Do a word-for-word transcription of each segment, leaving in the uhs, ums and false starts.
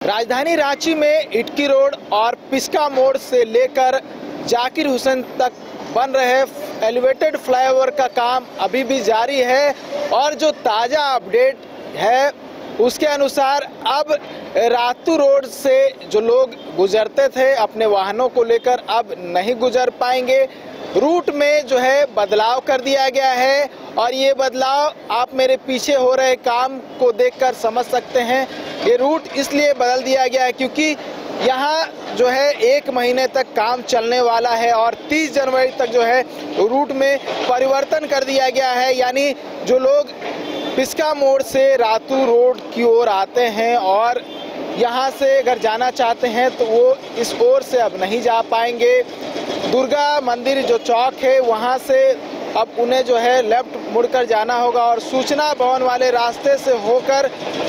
राजधानी रांची में इटकी रोड और पिस्का मोड़ से लेकर जाकिर हुसैन तक बन रहे एलिवेटेड फ्लाईओवर का काम अभी भी जारी है और जो ताज़ा अपडेट है उसके अनुसार अब रातू रोड से जो लोग गुजरते थे अपने वाहनों को लेकर अब नहीं गुजर पाएंगे। रूट में जो है बदलाव कर दिया गया है और ये बदलाव आप मेरे पीछे हो रहे काम को देखकर समझ सकते हैं। ये रूट इसलिए बदल दिया गया है क्योंकि यहाँ जो है एक महीने तक काम चलने वाला है और तीस जनवरी तक जो है रूट में परिवर्तन कर दिया गया है। यानी जो लोग पिस्का मोड़ से रातू रोड की ओर आते हैं और यहाँ से अगर जाना चाहते हैं तो वो इस ओर से अब नहीं जा पाएंगे। दुर्गा मंदिर जो चौक है वहाँ से अब उन्हें जो है लेफ्ट मुड़कर जाना होगा और सूचना भवन वाले रास्ते से होकर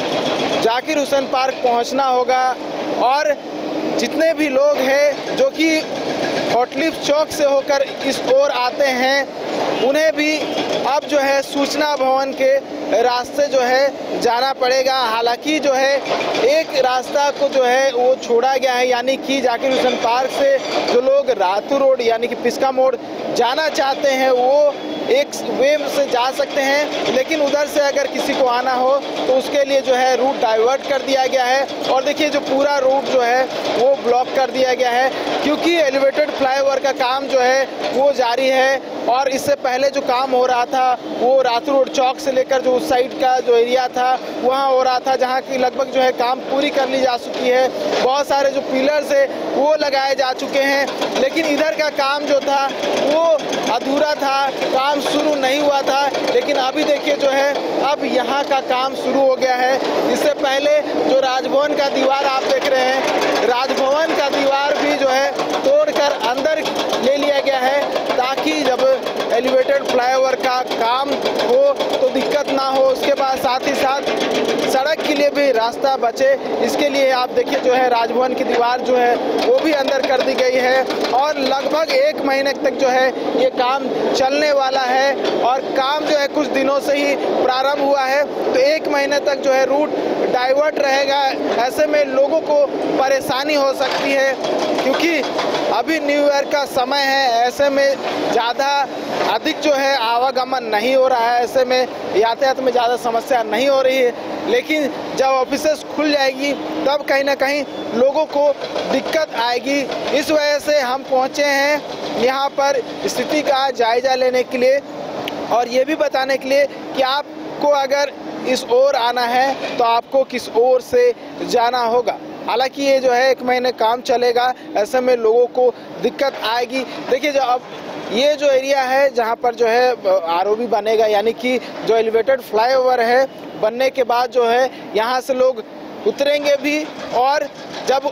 जाकिर हुसैन पार्क पहुँचना होगा। और जितने भी लोग हैं जो कि हॉटलिफ्ट चौक से होकर इस ओर आते हैं उन्हें भी अब जो है सूचना भवन के रास्ते जो है जाना पड़ेगा। हालांकि जो है एक रास्ता को जो है वो छोड़ा गया है, यानी कि जाकिर हुसैन पार्क से जो लोग रातू रोड यानी कि पिस्का मोड़ जाना चाहते हैं वो एक वे से जा सकते हैं, लेकिन उधर से अगर किसी को आना हो तो उसके लिए जो है रूट डाइवर्ट कर दिया गया है। और देखिए जो पूरा रूट जो है वो ब्लॉक कर दिया गया है क्योंकि एलिवेटेड फ्लाईओवर का काम जो है वो जारी है। और इससे पहले जो काम हो रहा था वो रातू रोड चौक से लेकर जो उस साइड का जो एरिया था वहाँ हो रहा था, जहाँ की लगभग जो है काम पूरी कर ली जा चुकी है। बहुत सारे जो पिलर्स है वो लगाए जा चुके हैं, लेकिन इधर का काम जो था वो अधूरा था, काम शुरू नहीं हुआ था। लेकिन अभी देखिए जो है अब यहाँ का काम शुरू हो गया है। इससे पहले जो राजभवन का दीवार आप देख रहे हैं, राजभवन का दीवार भी जो है तोड़कर अंदर ले लिया गया है ताकि जब एलिवेटेड फ्लाईओवर का काम हो तो दिक्कत ना हो। उसके बाद साथ ही साथ सड़क के लिए भी रास्ता बचे, इसके लिए आप देखिए जो है राजभवन की दीवार जो है वो भी अंदर कर दी गई है और लगभग एक महीने तक जो है ये काम चलने वाला है। और काम जो है कुछ दिनों से ही प्रारंभ हुआ है तो एक महीने तक जो है रूट डाइवर्ट रहेगा। ऐसे में लोगों को परेशानी हो सकती है क्योंकि अभी न्यू ईयर का समय है, ऐसे में ज़्यादा अधिक जो है आवागमन नहीं हो रहा है, ऐसे में यातायात में ज़्यादा समस्या नहीं हो रही है। लेकिन जब ऑफिसेस खुल जाएगी तब कहीं ना कहीं लोगों को दिक्कत आएगी। इस वजह से हम पहुंचे हैं यहाँ पर स्थिति का जायजा लेने के लिए और ये भी बताने के लिए कि आपको अगर इस ओर आना है तो आपको किस ओर से जाना होगा। हालांकि ये जो है एक महीने काम चलेगा, ऐसे में लोगों को दिक्कत आएगी। देखिए जो अब ये जो एरिया है जहाँ पर जो है आरओबी बनेगा, यानी कि जो एलिवेटेड फ्लाईओवर है बनने के बाद जो है यहाँ से लोग उतरेंगे भी और जब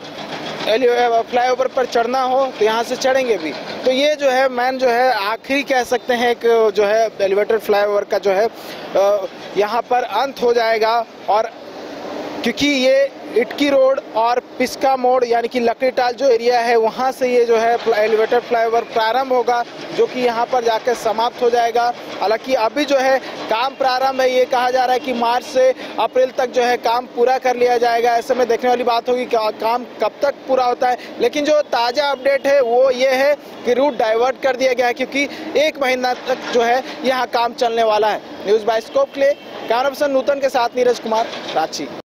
फ्लाईओवर पर चढ़ना हो तो यहाँ से चढ़ेंगे भी। तो ये जो है मैन जो है आखिरी कह सकते हैं एक जो है एलिवेटेड फ्लाईओवर का जो है यहाँ पर अंत हो जाएगा। और क्योंकि ये इटकी रोड और पिस्का मोड़ यानी कि लकड़ीटाल जो एरिया है वहाँ से ये जो है एलिवेटेड फ्लाईओवर प्रारंभ होगा जो कि यहाँ पर जाकर समाप्त हो जाएगा। हालांकि अभी जो है काम प्रारंभ है, ये कहा जा रहा है कि मार्च से अप्रैल तक जो है काम पूरा कर लिया जाएगा। ऐसे में देखने वाली बात होगी कि काम कब तक पूरा होता है। लेकिन जो ताज़ा अपडेट है वो ये है कि रूट डाइवर्ट कर दिया गया है क्योंकि एक महीना तक जो है यहाँ काम चलने वाला है। न्यूज़ बाइस्कोप के लिए कैमरा पर्सन नूतन के साथ नीरज कुमार, रांची।